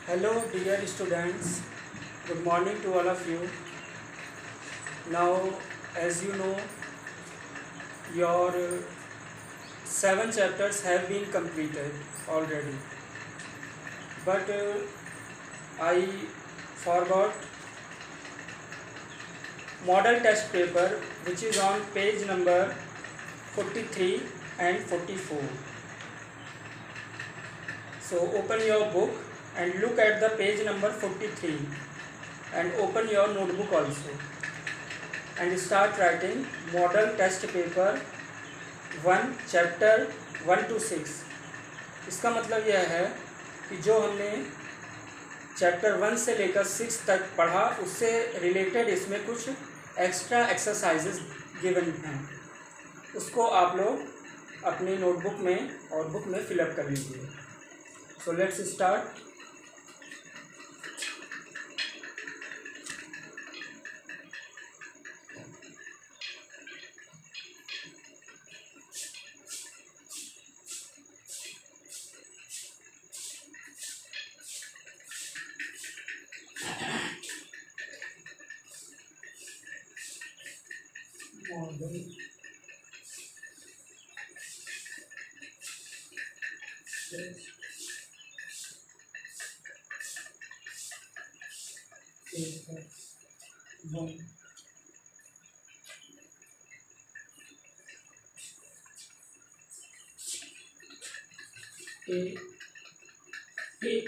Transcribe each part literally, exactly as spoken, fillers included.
Hello, dear students. Good morning to all of you. Now, as you know, your uh, seven chapters have been completed already. But uh, I forgot model test paper, which is on page number forty-three and forty-four. So, open your book and look at the page number forty-three and open your notebook also and start writing model test paper one chapter one two six. इसका मतलब यह है कि जो हमने chapter one से लेकर six तक पढ़ा उससे रिलेटेड इसमें कुछ एक्स्ट्रा एक्सरसाइजेज गिवन हैं, उसको आप लोग अपनी नोटबुक में और बुक में फिलअप कर लीजिए। So let's start. Model paper one एक एक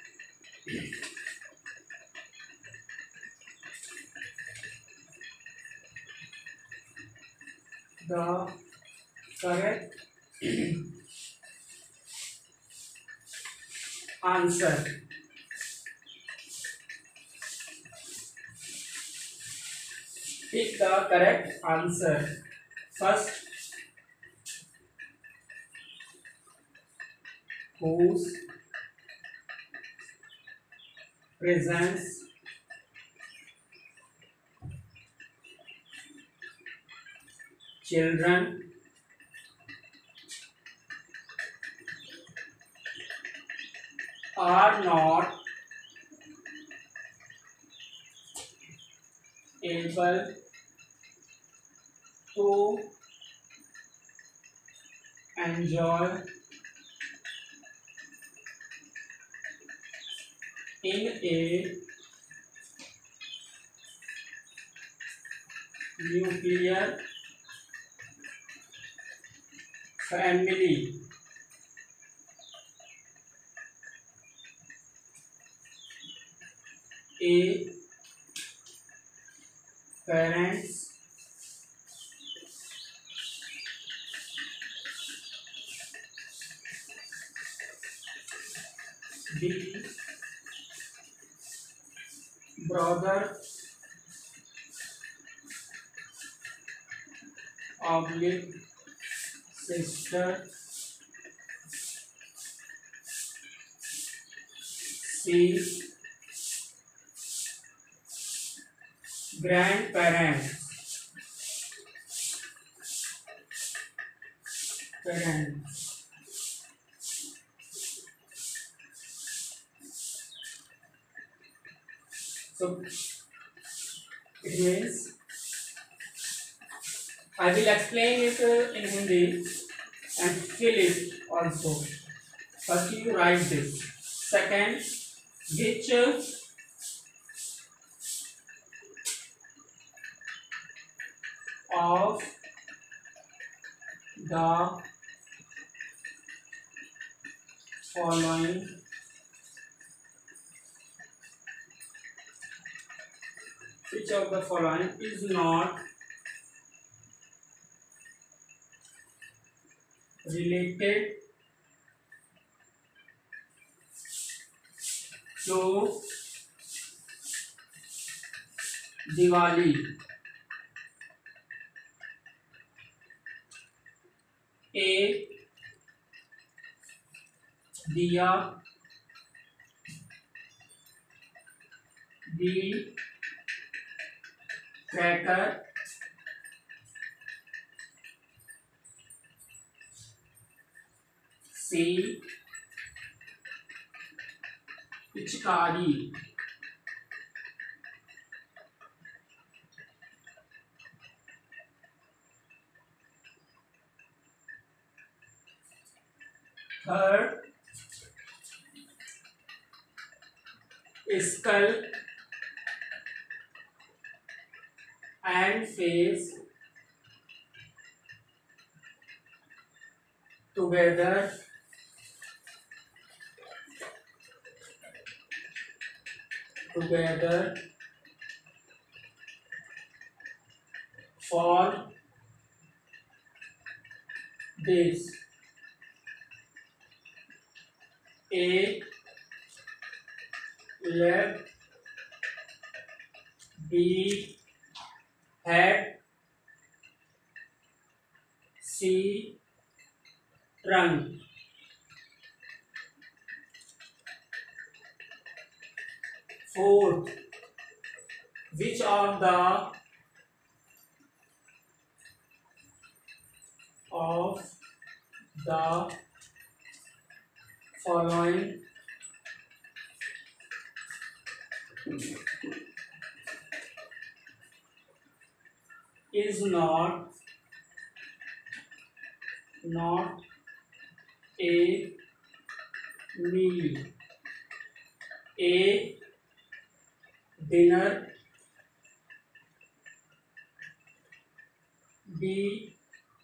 the correct answer. Pick the correct answer. First, whose presence children are not able to enjoy in a nuclear family. A parents B brother oblique sister C grandparents parents so it means I will explain it uh, in Hindi and fill it also. First you write this. Second, which uh, of the following which of the following is not related to Diwali? A दिया, B cracker, C पिचकारी। Third, skull and face together together for this. A leg, B head, C trunk. Fourth, which of the of the following is not not a meal? A dinner, B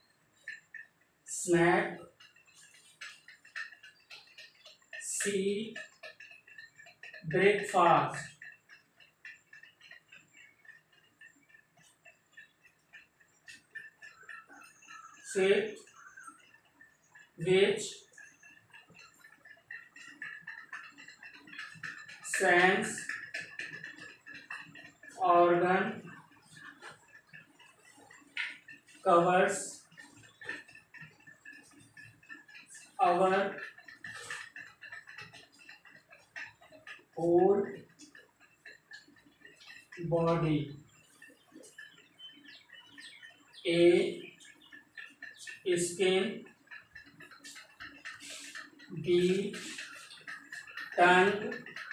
snack, C breakfast. Fifth, which sense organ covers our whole body? A skin, B tongue,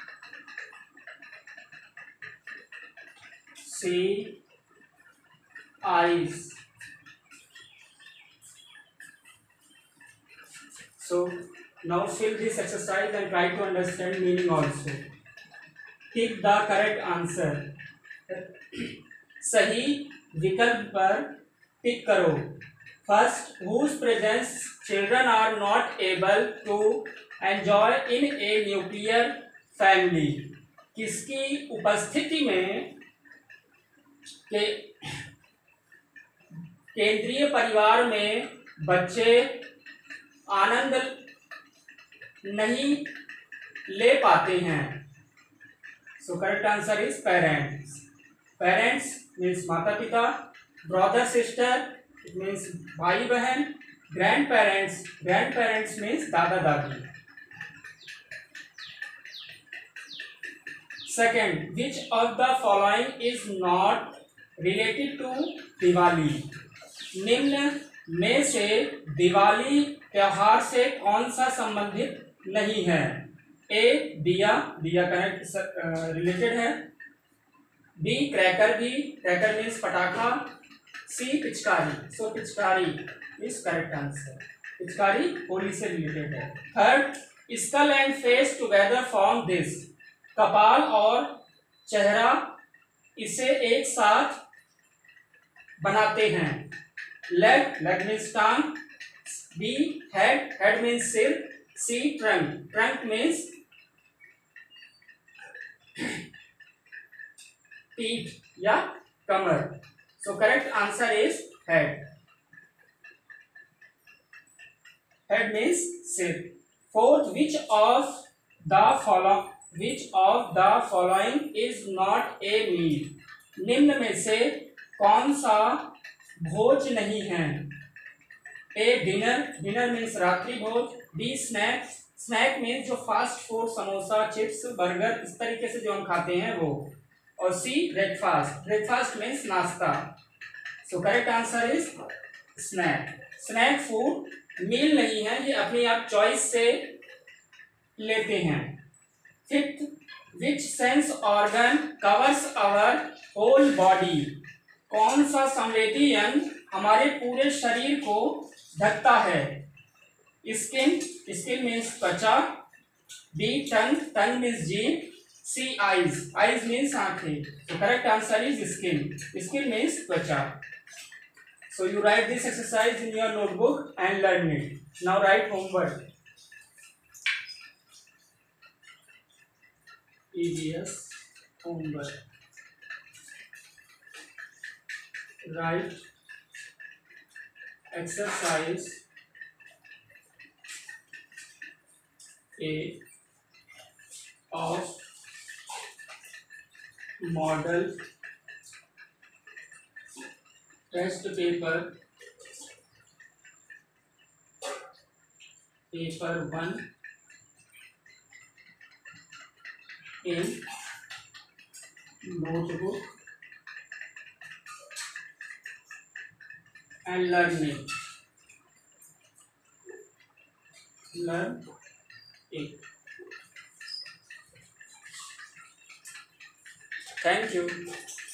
C eyes. So now fill this exercise and try to understand meaning also. Pick the correct answer. सही विकल्प पर टिक करो. First, whose presence children are not able to enjoy in a nuclear family? किसकी उपस्थिति में के केंद्रीय परिवार में बच्चे आनंद नहीं ले पाते हैं? So correct answer is parents. Parents means माता पिता, brother sister it means भाई बहन, grandparents grandparents means दादा दादी. Second, which of the following is not related to Diwali? निम्न में से दिवाली त्योहार से कौन सा संबंधित नहीं है? ए दिया, दिया कनेक्ट रिलेटेड है. बी क्रैकर, भी क्रैकर मीन्स पटाखा. सी पिचकारी, सो पिचकारी इज करेक्ट आंसर. पिचकारी होली से रिलेटेड है. Third, skull and face together form this. कपाल और चेहरा इसे एक साथ बनाते हैं. लेग, लेग मीन्स टांग. बी हेड, हेड मीन्स सिर. सी ट्रंक, ट्रंक मीन्स पीठ या कमर. So correct answer is head. Head means सिर. Fourth, which of the follow which of the following is not a meal? निम्न में से कौन सा भोज नहीं है? ए डिनर, डिनर मीन्स रात्रि भोज. बी स्नैक, स्नैक मीन्स जो fast food samosa chips burger इस तरीके से जो हम खाते हैं वो. और सी ब्रेकफास्ट, ब्रेकफास्ट मीन्स नाश्ता. So correct answer is snack. Snack food meal नहीं है, ये अपनी आप चॉइस से लेते हैं. Fifth, which sense organ covers our whole body? कौन सा संवेदी यंत्र हमारे पूरे शरीर को ढकता है? स्किन, स्किन मीन्स त्वचा. बी टंग, टंग मीन्स जीभ. सी आईज, आईज मीन्स आंखें. तो correct answer is skin. Skin means त्वचा. So you write this exercise in your notebook and learn it. Now write homework. E V S homework. Write exercise A of model test paper paper one in notebook and learn it. Learn it. Thank you.